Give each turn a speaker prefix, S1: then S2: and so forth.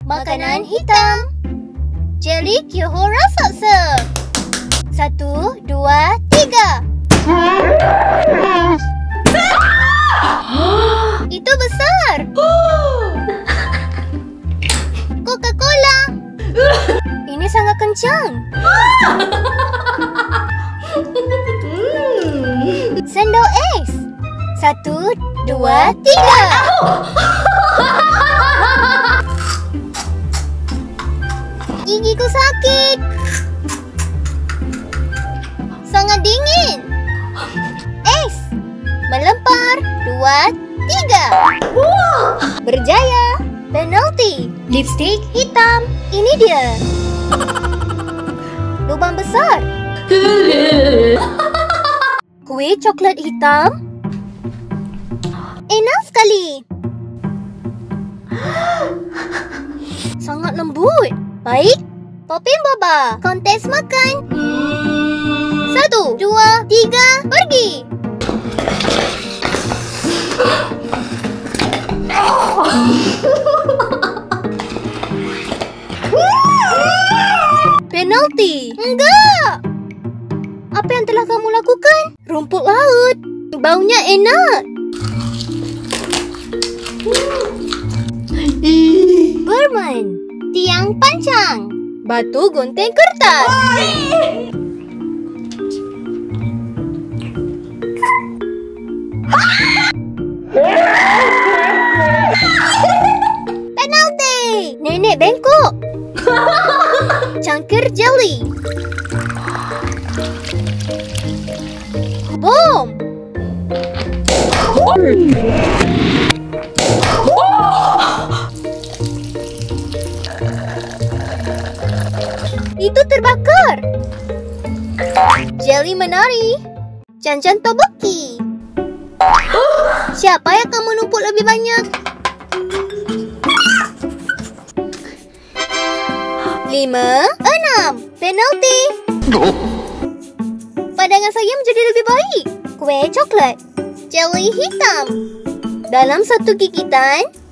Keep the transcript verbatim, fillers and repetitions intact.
S1: Makanan hitam. Jelly Kyoho raksasa. Satu, dua, tiga. Itu besar. Coca-Cola. Ini sangat kencang. Sendok es. Satu, dua, tiga. Gigiku sakit. Sangat dingin. Es. Melempar. Dua, tiga. Berjaya. Penalti. Lipstik hitam. Ini dia. Lubang besar. Kue coklat hitam. Enak sekali. Sangat lembut. Baik. Popin Boba. Kontes makan. Satu, dua, tiga, pergi. Penalti. Enggak. Apa yang telah kamu lakukan? Rumput laut. Baunya enak. Bermain. Tiang pancang. Batu gunting kertas. Penalti. Nenek bengkok. Cangkir jelly. Bom. Itu terbakar. Jelly menari. Janjan toboki. Siapa yang kamu numpuk lebih banyak? Lima, enam. Penalti. Pandangan saya menjadi lebih baik. Kue coklat. Jelly hitam. Dalam satu gigitan,